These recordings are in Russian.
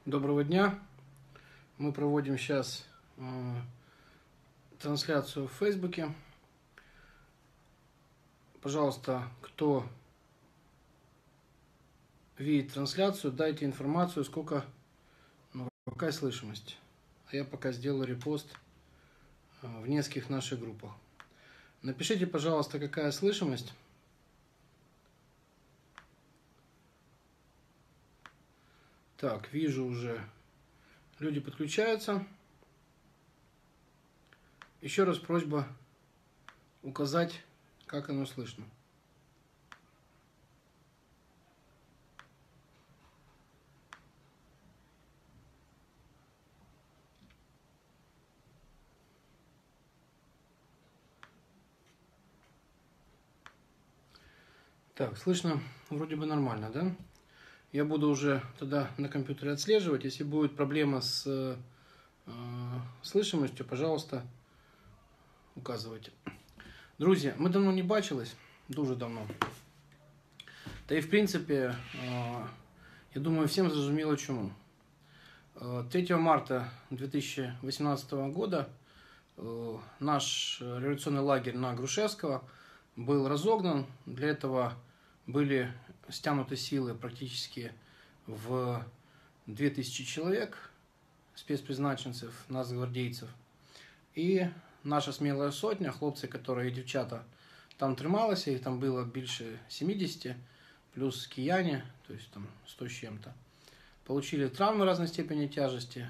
Доброго дня. Мы проводим сейчас трансляцию в Фейсбуке. Пожалуйста, кто видит трансляцию, дайте информацию, какая слышимость. А я пока сделаю репост в нескольких наших группах. Напишите, пожалуйста, какая слышимость. Так, вижу уже, люди подключаются. Еще раз просьба указать, как оно слышно. Так, слышно вроде бы нормально, да? Я буду уже тогда на компьютере отслеживать. Если будет проблема с слышимостью, пожалуйста, указывайте. Друзі, ми давно не бачились, дуже давно. Та і в принципі, я думаю, всім зрозуміло чому. 3 марта 2018 года наш революционный лагерь на Грушевского был разогнан. Для этого были стянуты силы практически в 2000 человек, спецпризначенцев, нацгвардейцев. И наша смелая сотня, хлопцы, которые дівчата там трималися, их там было больше 70, плюс кияне, то есть там 100 с чем-то, получили травмы разной степени тяжести,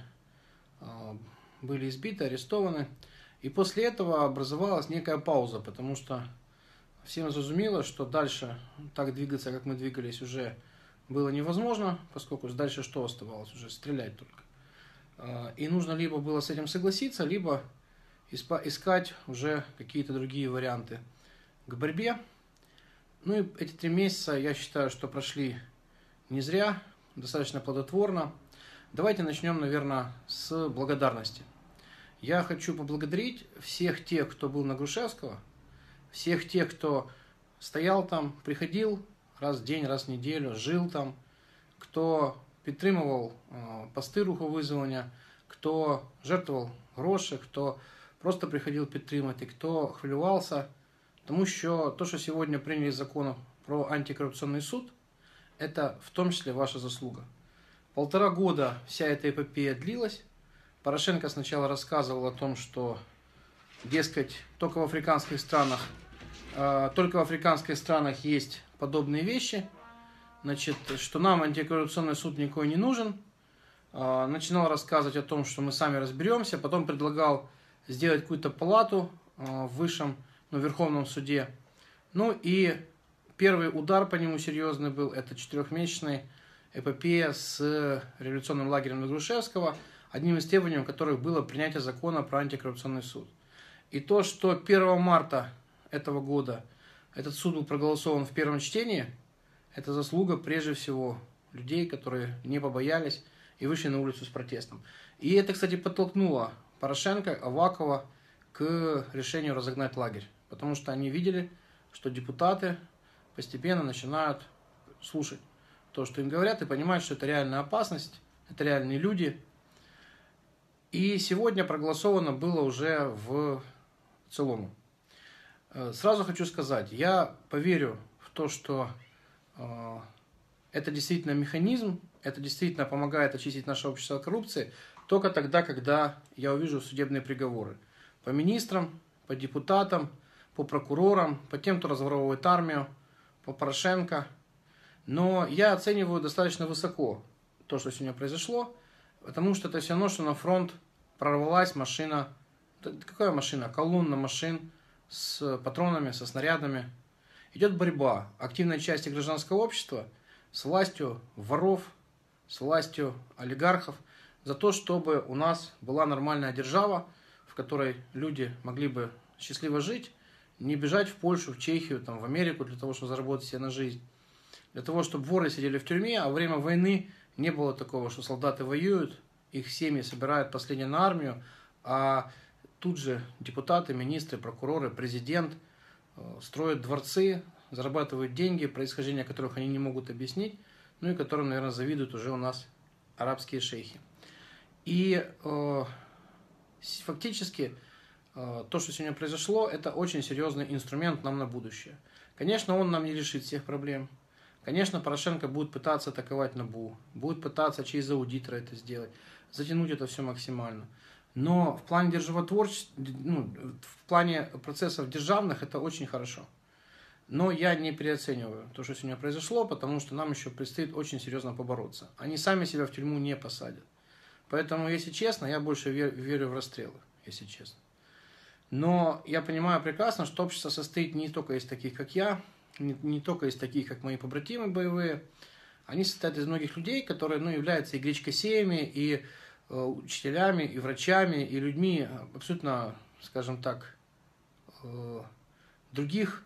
были избиты, арестованы. И после этого образовалась некая пауза, потому что всем зрозуміло, что дальше так двигаться, как мы двигались, уже было невозможно, поскольку дальше что оставалось? Уже стрелять только. И нужно либо было с этим согласиться, либо искать уже какие-то другие варианты к борьбе. Ну и эти 3 месяца, я считаю, что прошли не зря, достаточно плодотворно. Давайте начнем, наверное, с благодарности. Я хочу поблагодарить всех тех, кто был на Грушевского, всех тех, кто стоял там, приходил раз в день, раз в неделю, жил там, кто підтримував пости руховизволення, кто жертвовал гроші, кто просто приходил підтримати, кто хвилювался. Тому що то, что сегодня приняли закон про антикоррупционный суд, это в том числе ваша заслуга. 1,5 года вся эта эпопея длилась. Порошенко сначала рассказывал о том, что, дескать, только в африканских странах есть подобные вещи, значит, что нам антикоррупционный суд никакой не нужен. Начинал рассказывать о том, что мы сами разберемся, потом предлагал сделать какую-то палату в Верховном суде. Ну и первый удар по нему серьезный был, это 4-месячная эпопея с революционным лагерем на Грушевского, одним из требований которых было принятие закона про антикоррупционный суд. И то, что 1 марта этого года этот суд был проголосован в первом чтении, это заслуга прежде всего людей, которые не побоялись и вышли на улицу с протестом. И это, кстати, подтолкнуло Порошенко, Авакова к решению разогнать лагерь. Потому что они видели, что депутаты постепенно начинают слушать то, что им говорят, и понимают, что это реальная опасность, это реальные люди. И сегодня проголосовано было уже в целом. Сразу хочу сказать, я поверю в то, что это действительно механизм, это действительно помогает очистить наше общество от коррупции, только тогда, когда я увижу судебные приговоры по министрам, по депутатам, по прокурорам, по тем, кто разворовывает армию, по Порошенко. Но я оцениваю достаточно высоко то, что сегодня произошло, потому что это все равно, что на фронт прорвалась машина. Какая машина? Колонна машин с патронами, со снарядами. Идет борьба активной части гражданского общества с властью воров, с властью олигархов за то, чтобы у нас была нормальная держава, в которой люди могли бы счастливо жить, не бежать в Польшу, в Чехию, там, в Америку для того, чтобы заработать себе на жизнь. Для того, чтобы воры сидели в тюрьме, а во время войны не было такого, что солдаты воюют, их семьи собирают последние на армию, а тут же депутаты, министры, прокуроры, президент строят дворцы, зарабатывают деньги, происхождение которых они не могут объяснить, ну и которым, наверное, завидуют уже у нас арабские шейхи. И фактически то, что сегодня произошло, это очень серьезный инструмент нам на будущее. Конечно, он нам не решит всех проблем. Конечно, Порошенко будет пытаться атаковать НАБУ, будет пытаться через аудитора это сделать, затянуть это все максимально. Но в плане державотворчества, в плане процессов державных это очень хорошо. Но я не переоцениваю то, что сегодня произошло, потому что нам еще предстоит очень серьезно побороться. Они сами себя в тюрьму не посадят. Поэтому, если честно, я больше верю в расстрелы, если честно. Но я понимаю прекрасно, что общество состоит не только из таких, как я, не только из таких, как мои побратимы боевые. Они состоят из многих людей, которые являются и гречкосеями, и учителями, и врачами, и людьми абсолютно, скажем так, других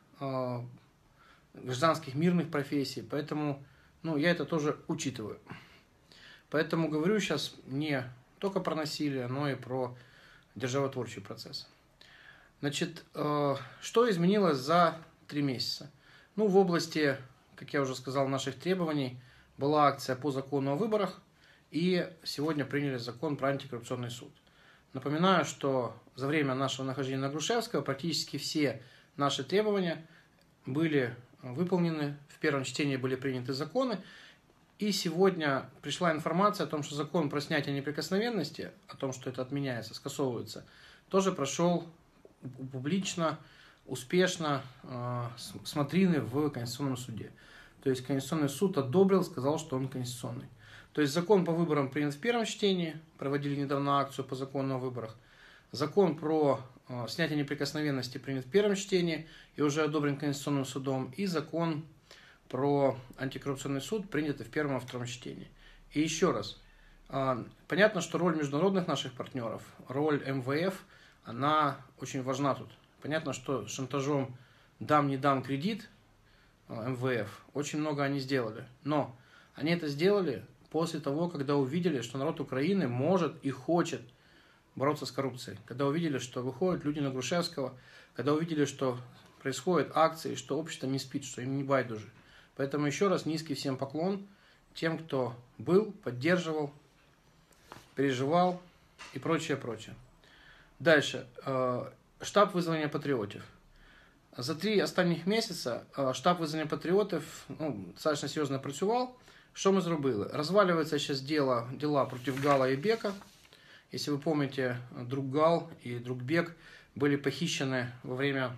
гражданских мирных профессий. Поэтому я это тоже учитываю. Поэтому говорю сейчас не только про насилие, но и про державотворчий процесс. Значит, что изменилось за 3 месяца? В области, как я уже сказал, наших требований была акция по закону о выборах, и сегодня приняли закон про антикоррупционный суд. Напоминаю, что за время нашего нахождения на Грушевского практически все наши требования были выполнены, в первом чтении были приняты законы, и сегодня пришла информация о том, что закон про снятие неприкосновенности, о том, что это отменяется, скасовывается, тоже прошел публично, успешно смотрины в Конституционном суде. То есть Конституционный суд одобрил, сказал, что он конституционный. То есть закон по выборам принят в первом чтении, проводили недавно акцию по закону о выборах. Закон про снятие неприкосновенности принят в первом чтении и уже одобрен Конституционным судом. И закон про антикоррупционный суд принят в первом и втором чтении. И еще раз, понятно, что роль международных наших партнеров, роль МВФ, она очень важна тут. Понятно, что шантажом «дам, не дам кредит» МВФ очень много они сделали. Но они это сделали после того, когда увидели, что народ Украины может и хочет бороться с коррупцией. Когда увидели, что выходят люди на Грушевского, когда увидели, что происходят акции, что общество не спит, что им не байдуже. Поэтому еще раз низкий всем поклон тем, кто был, поддерживал, переживал и прочее, прочее. Дальше. Штаб визволення патріотів. За 3 останніх місяці штаб визволення патріотів достаточно серйозно працював. Что мы зробили? Разваливается сейчас дела против Гала и Бека. Если вы помните, друг Гал и друг Бек были похищены во время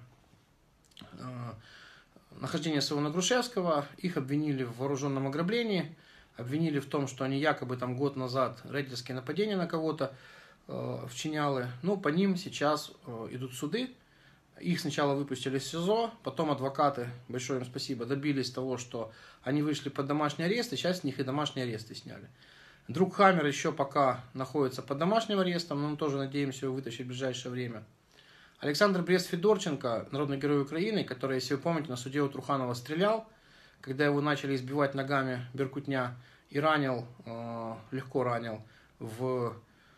нахождения своего на Грушевского. Их обвинили в вооруженном ограблении, обвинили в том, что они якобы там год назад рейдерские нападения на кого-то вчиняли. По ним сейчас идут суды. Их сначала выпустили из СИЗО, потом адвокаты, большое им спасибо, добились того, что они вышли под домашний арест, и сейчас с них и домашние аресты сняли. Друг Хаммер еще пока находится под домашним арестом, но мы тоже надеемся его вытащить в ближайшее время. Александр Брест-Федорченко, народный герой Украины, который, если вы помните, на суде у Труханова стрелял, когда его начали избивать ногами беркутня, и ранил, легко ранил в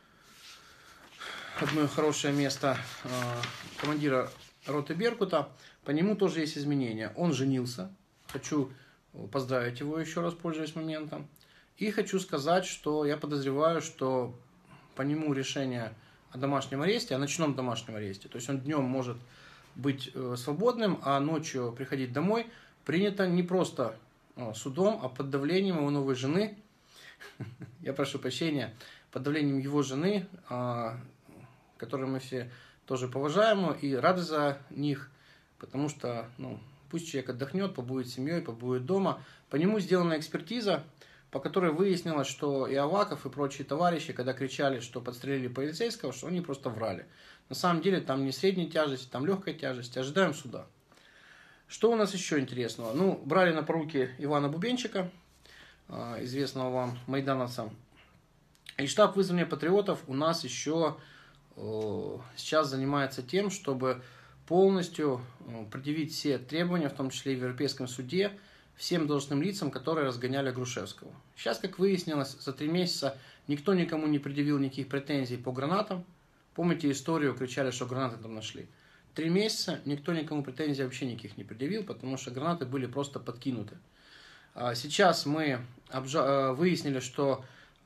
одно хорошее место командира роты Беркута, по нему тоже есть изменения. Он женился, хочу поздравить его еще раз, пользуясь моментом. И хочу сказать, что я подозреваю, что по нему решение о домашнем аресте, о ночном домашнем аресте, то есть он днем может быть свободным, а ночью приходить домой, принято не просто судом, а под давлением его новой жены, я прошу прощения, под давлением его жены, которую мы все тоже поважаем и рады за них, потому что пусть человек отдохнет, побудет с семьей, побудет дома. По нему сделана экспертиза, по которой выяснилось, что и Аваков, и прочие товарищи, когда кричали, что подстрелили полицейского, что они просто врали. На самом деле там не средней тяжести, там легкой тяжести. Ожидаем суда. Что у нас еще интересного? Брали на поруки Ивана Бубенчика, известного вам майдановца. И штаб вызвания патриотов у нас еще сейчас занимается тем, чтобы полностью предъявить все требования, в том числе и в Европейском суде, всем должностным лицам, которые разгоняли Грушевского. Сейчас, как выяснилось, за 3 месяца никто никому не предъявил никаких претензий по гранатам. Помните историю, кричали, что гранаты там нашли. 3 месяца никто никому претензий вообще никаких не предъявил, потому что гранаты были просто подкинуты. Сейчас мы выяснили, что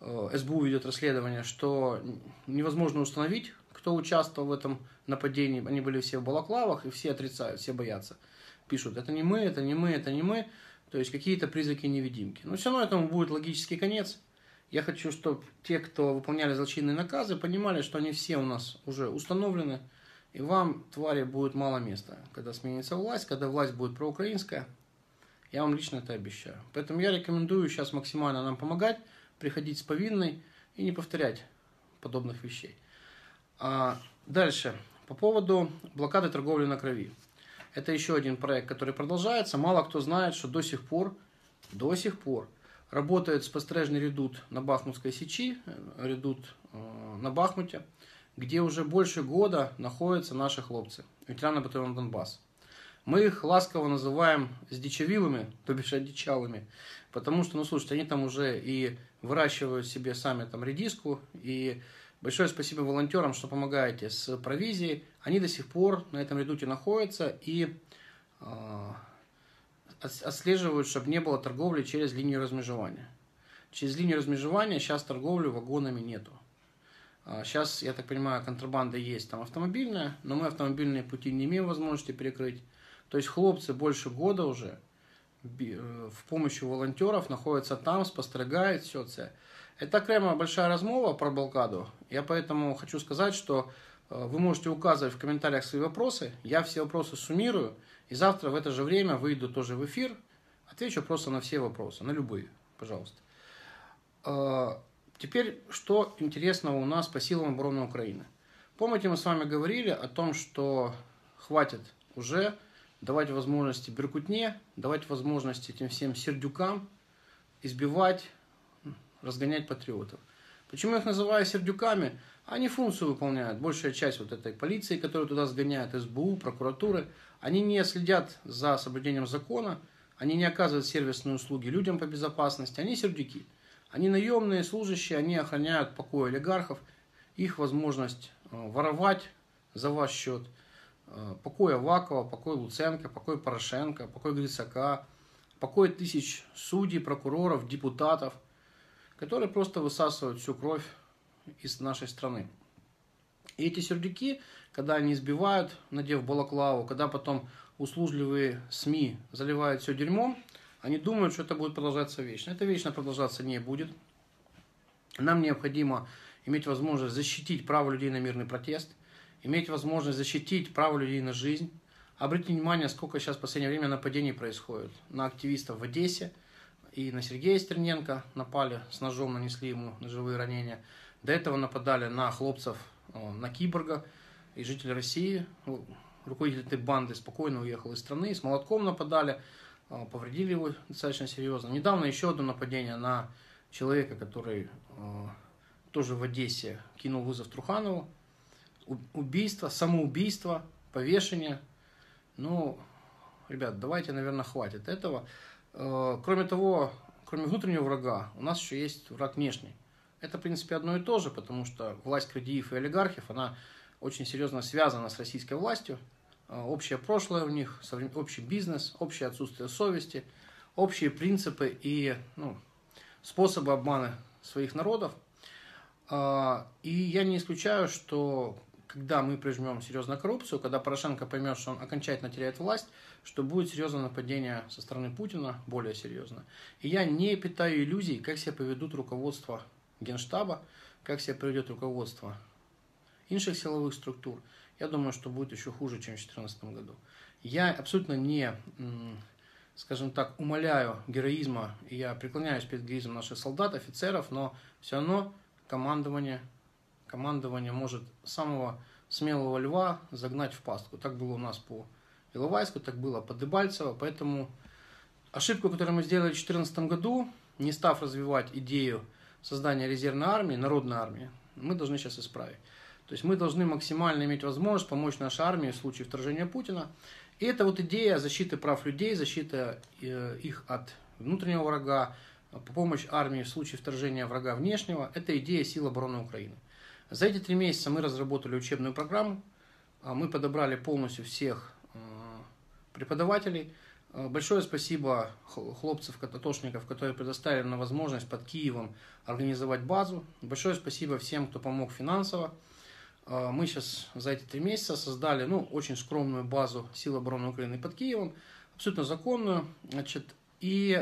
СБУ ведет расследование, что невозможно установить, кто участвовал в этом нападении. Они были все в балаклавах, и все отрицают, все боятся. Пишут, это не мы, это не мы, это не мы. То есть какие-то призраки невидимки. Но все равно этому будет логический конец. Я хочу, чтобы те, кто выполняли злочинные наказы, понимали, что они все у нас уже установлены. И вам, твари, будет мало места, когда сменится власть, когда власть будет проукраинская. Я вам лично это обещаю. Поэтому я рекомендую сейчас максимально нам помогать, приходить с повинной и не повторять подобных вещей. Дальше. По поводу блокады торговли на крови. Это еще один проект, который продолжается. Мало кто знает, что до сих пор работает спостережный редут на Бахмутской сечи, редут на Бахмуте, где уже больше года находятся наши хлопцы, ветераны батальона Донбасс. Мы их ласково называем сдичавилами, то бишь одичалами, потому что, ну слушайте, они там уже и выращивают себе сами там редиску, и большое спасибо волонтерам, что помогаете с провизией. Они до сих пор на этом редуте находятся и отслеживают, чтобы не было торговли через линию размежевания. Через линию размежевания сейчас торговли вагонами нету. Сейчас, я так понимаю, контрабанда есть там автомобильная, но мы автомобильные пути не имеем возможности перекрыть. То есть хлопцы больше года уже в помощи волонтеров находятся там, спостерігають все це. Это окрема большая размова про блокаду. Я поэтому хочу сказать, что вы можете указывать в комментариях свои вопросы. Я все вопросы суммирую. И завтра в это же время выйду тоже в эфир. Отвечу просто на все вопросы, на любые, пожалуйста. Теперь, что интересного у нас по силам обороны Украины. Помните, мы с вами говорили о том, что хватит уже давать возможности Беркутне, давать возможности этим всем сердюкам избивать, разгонять патриотов. Почему я их называю сердюками? Они функцию выполняют. Большая часть вот этой полиции, которую туда сгоняют, СБУ, прокуратуры, они не следят за соблюдением закона, они не оказывают сервисные услуги людям по безопасности, они сердюки. Они наемные служащие, они охраняют покой олигархов, их возможность воровать за ваш счет. Покой Авакова, покой Луценко, покой Порошенко, покой Грицака, покой тысяч судей, прокуроров, депутатов, которые просто высасывают всю кровь из нашей страны. И эти сердюки, когда они избивают, надев балаклаву, когда потом услужливые СМИ заливают все дерьмом, они думают, что это будет продолжаться вечно. Это вечно продолжаться не будет. Нам необходимо иметь возможность защитить право людей на мирный протест, иметь возможность защитить право людей на жизнь. Обратите внимание, сколько сейчас в последнее время нападений происходит на активистов в Одессе и на Сергея Стерненко напали, с ножом нанесли ему ножевые ранения. До этого нападали на хлопцев, на Киборга, и жители России, руководитель этой банды спокойно уехал из страны, с молотком нападали, повредили его достаточно серьезно. Недавно еще одно нападение на человека, который тоже в Одессе кинул вызов Труханову. Убийство, самоубийство, повешение. Ну, ребят, давайте, наверное, хватит этого. Кроме того, кроме внутреннего врага, у нас еще есть враг внешний. Это, в принципе, одно и то же, потому что власть крадеев и олигархов, она очень серьезно связана с российской властью. Общее прошлое у них, общий бизнес, общее отсутствие совести, общие принципы и способы обмана своих народов. И я не исключаю, что когда мы прижмем серьезно коррупцию, когда Порошенко поймет, что он окончательно теряет власть, что будет серьезное нападение со стороны Путина, более серьезно. И я не питаю иллюзий, как себя поведут руководство Генштаба, как себя поведет руководство инших силовых структур. Я думаю, что будет еще хуже, чем в 2014 году. Я абсолютно не, скажем так, умаляю героизма, и я преклоняюсь перед героизмом наших солдат, офицеров, но все равно командование может самого смелого льва загнать в пастку. Так было у нас по Иловайску, так было по Дебальцево. Поэтому ошибку, которую мы сделали в 2014 году, не став развивать идею создания резервной армии, народной армии, мы должны сейчас исправить. То есть мы должны максимально иметь возможность помочь нашей армии в случае вторжения Путина. И это вот идея защиты прав людей, защита их от внутреннего врага, помощь армии в случае вторжения врага внешнего, это идея сил обороны Украины. За эти 3 месяца мы разработали учебную программу, мы подобрали полностью всех преподавателей, Большое спасибо хлопцев, кататошников, которые предоставили нам возможность под Киевом организовать базу. Большое спасибо всем, кто помог финансово. Мы сейчас за эти 3 месяца создали очень скромную базу Сил обороны Украины под Киевом, абсолютно законную. И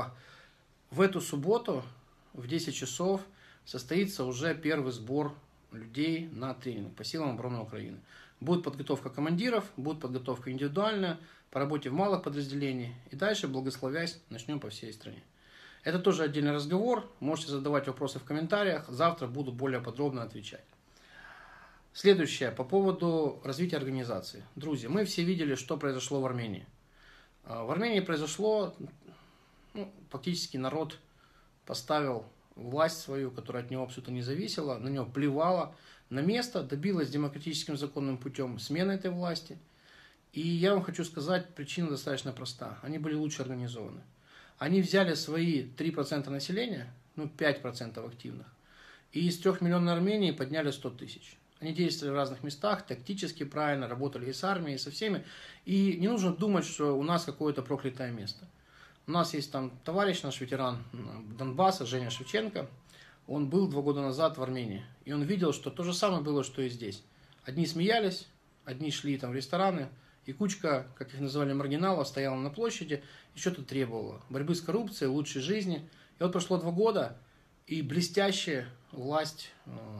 в эту субботу в 10 часов состоится уже первый сбор людей на тренинг по Силам обороны Украины. Будет подготовка командиров, будет подготовка индивидуальная, по работе в малых подразделениях. И дальше, благословясь, начнем по всей стране. Это тоже отдельный разговор. Можете задавать вопросы в комментариях. Завтра буду более подробно отвечать. Следующее, по поводу развития организации. Друзья, мы все видели, что произошло в Армении. В Армении произошло, фактически народ поставил власть свою, которая от него абсолютно не зависела, на него плевала, на место, добилась демократическим законным путем смены этой власти. И я вам хочу сказать, причина достаточно проста. Они были лучше организованы. Они взяли свои 3% населения, 5% активных, и из 3-миллионной Армении подняли 100 тысяч. Они действовали в разных местах, тактически правильно, работали и с армией, и со всеми. И не нужно думать, что у нас какое-то проклятое место. У нас есть там товарищ, наш ветеран Донбасса, Женя Шевченко. Он был 2 года назад в Армении. И он видел, что то же самое было, что и здесь. Одни смеялись, одни шли там в рестораны, и кучка, как их называли, маргиналов, стояла на площади и что-то требовала. Борьбы с коррупцией, лучшей жизни. И вот прошло 2 года, и блестящая власть,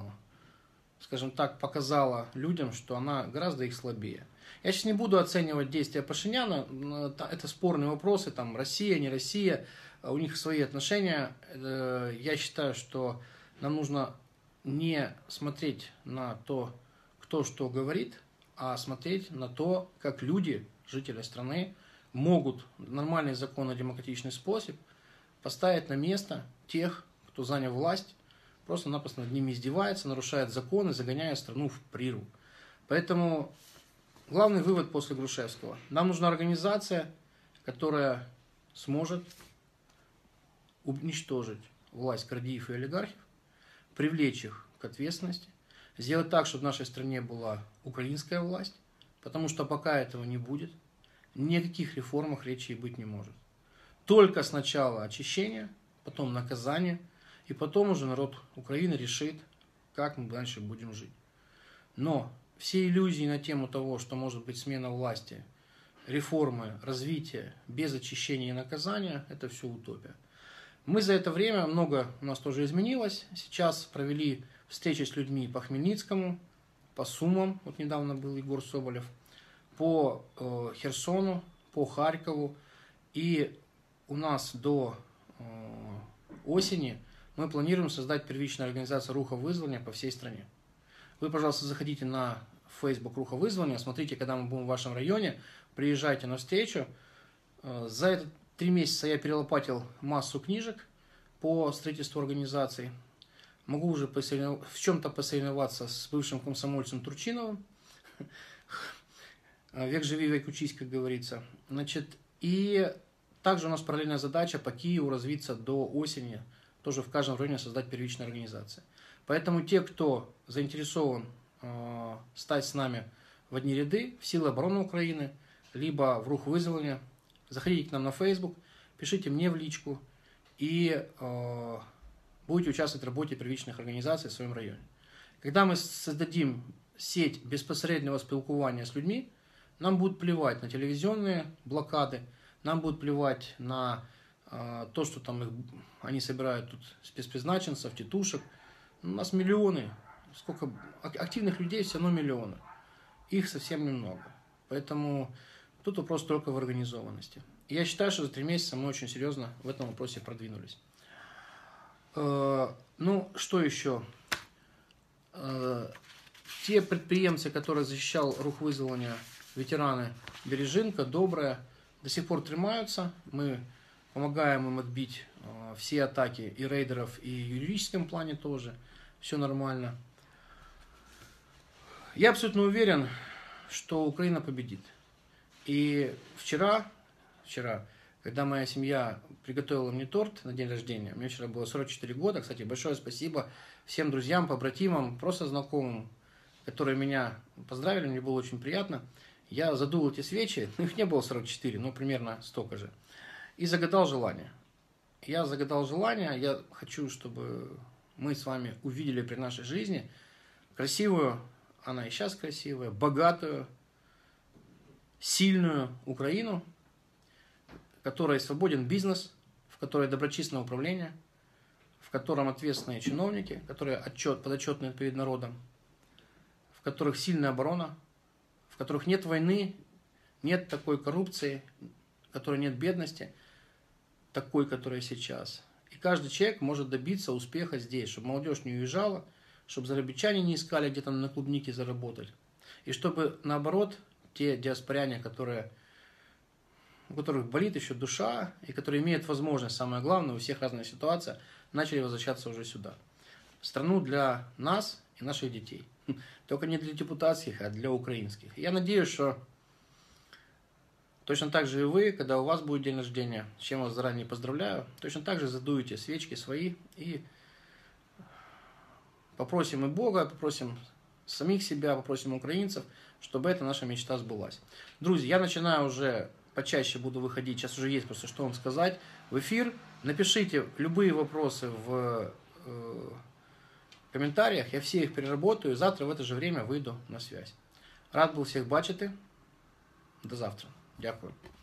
скажем так, показала людям, что она гораздо их слабее. Я сейчас не буду оценивать действия Пашиняна, это спорные вопросы, там Россия, не Россия, у них свои отношения. Я считаю, что нам нужно не смотреть на то, кто что говорит, а смотреть на то, как люди, жители страны, могут в нормальный законно-демократичный способ поставить на место тех, кто занял власть, просто-напросто над ними издевается, нарушает законы, загоняя страну в прірву. Поэтому главный вывод после Грушевского. Нам нужна организация, которая сможет уничтожить власть крадеев и олигархов, привлечь их к ответственности, сделать так, чтобы в нашей стране была украинская власть, потому что пока этого не будет, ни о каких реформах речи и быть не может. Только сначала очищение, потом наказание, и потом уже народ Украины решит, как мы дальше будем жить. Но все иллюзии на тему того, что может быть смена власти, реформы, развитие без очищения и наказания, это все утопия. Мы за это время, много у нас тоже изменилось. Сейчас провели встречи с людьми по Хмельницкому, по Сумам, вот недавно был Егор Соболев, по Херсону, по Харькову. И у нас до осени мы планируем создать первичную организацию руховызвания по всей стране. Вы, пожалуйста, заходите на Facebook руховызвания, смотрите, когда мы будем в вашем районе, приезжайте на встречу. За эти 3 месяца я перелопатил массу книжек по строительству организаций. Могу уже в чем-то посоревноваться с бывшим комсомольцем Турчиновым. Век живи, век учись, как говорится. И также у нас параллельная задача по Киеву развиться до осени, тоже в каждом районе создать первичную организацию. Поэтому те, кто заинтересован стать с нами в одни ряды, в Силы обороны Украины, либо в рух вызвания, заходите к нам на Facebook, пишите мне в личку и будете участвовать в работе первичных организаций в своем районе. Когда мы создадим сеть безпосереднего спілкування с людьми, нам будет плевать на телевизионные блокады, нам будет плевать на то, что там они собирают тут спецпризначенцев, тетушек. У нас миллионы, сколько активных людей, все равно миллионы. Их совсем немного. Поэтому тут вопрос только в организованности. И я считаю, что за 3 месяца мы очень серьезно в этом вопросе продвинулись. Что еще? Те предприемцы, которые защищал рух вызвания, ветераны Бережинка, Добрая, до сих пор тримаются. Мы помогаем им отбить все атаки и рейдеров, и в юридическом плане тоже. Все нормально. Я абсолютно уверен, что Украина победит. И вчера, когда моя семья приготовила мне торт на день рождения, мне вчера было 44 года, кстати, большое спасибо всем друзьям, побратимам, просто знакомым, которые меня поздравили, мне было очень приятно. я задул эти свечи, их не было 44, но примерно столько же, и загадал желание. Я загадал желание, я хочу, чтобы мы с вами увидели при нашей жизни красивую, она и сейчас красивая, богатую, сильную Украину, в которой свободен бизнес, в которой доброчестное управление, в котором ответственные чиновники, которые подотчетны перед народом, в которых сильная оборона, в которых нет войны, нет такой коррупции, в которой нет бедности, такой, которая сейчас. И каждый человек может добиться успеха здесь, чтобы молодежь не уезжала, чтобы зарабичане не искали где-то на клубнике заработать. И чтобы, наоборот, те диаспоряне, у которых болит еще душа, и которые имеют возможность, самое главное, у всех разная ситуация, начали возвращаться уже сюда. В страну для нас и наших детей. Только не для депутатских, а для украинских. Я надеюсь, что точно так же и вы, когда у вас будет день рождения, с чем вас заранее поздравляю, точно так же задуете свечки свои и попросим и Бога, попросим самих себя, попросим украинцев, чтобы эта наша мечта сбылась. Друзья, я начинаю уже почаще буду выходить, сейчас уже есть просто что вам сказать, в эфир. Напишите любые вопросы в комментариях, я все их переработаю, и завтра в это же время выйду на связь. Рад был всех бачити. До завтра. Дякую.